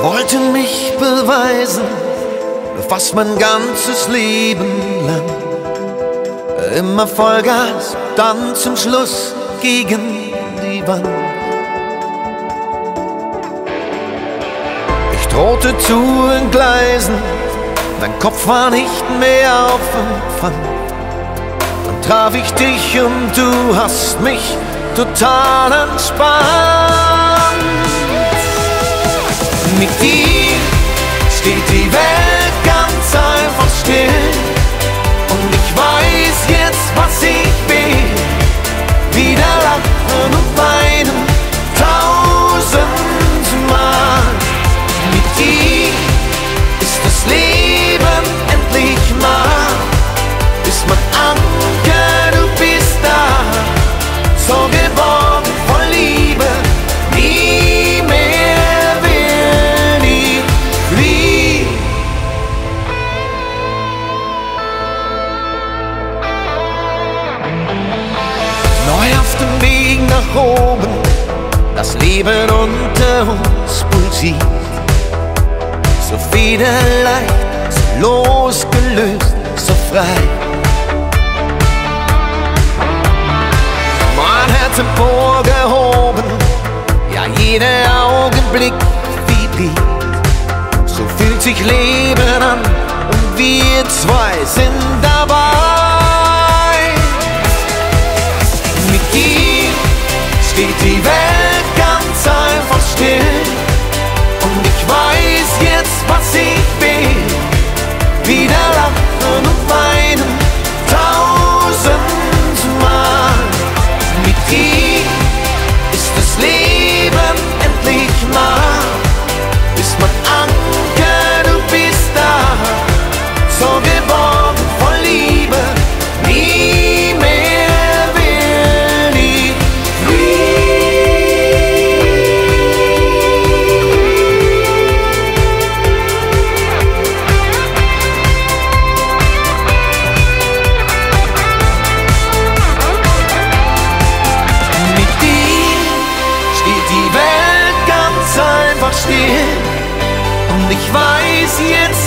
wollte mich beweisen, fast mein ganzes Leben lang. Immer Vollgas, dann zum Schluss gegen die Wand. Ich drohte zu entgleisen, mein Kopf war nicht mehr auf Empfang. Dann traf ich dich und du hast mich total entspannt. Mit dir steht die Welt ganz einfach still. Und ich weiß jetzt, was ich will. Wieder lachen und weinen, tausendmal. Mit dir ist das Leben endlich nah. Bist mein Anker, du bist da. So geborgen voll Liebe, nie mehr will ich fliehen. Neu auf dem Weg nach oben, das Leben unter uns pulsiert. So federleicht, so losgelöst, so frei. Mein Herz emporgehoben, ja jeder Augenblick vibriert. So fühlt sich Leben an und wir zwei sind dabei. Mit dir steht die Welt ganz einfach still. Und ich weiß jetzt, was ich will. Wieder lachen und weinen, tausendmal. Mit dir ist das Leben endlich nah. Bist mein Anker, du bist da. So geborgen voll Liebe, nie mehr will ich still. Und ich weiß jetzt,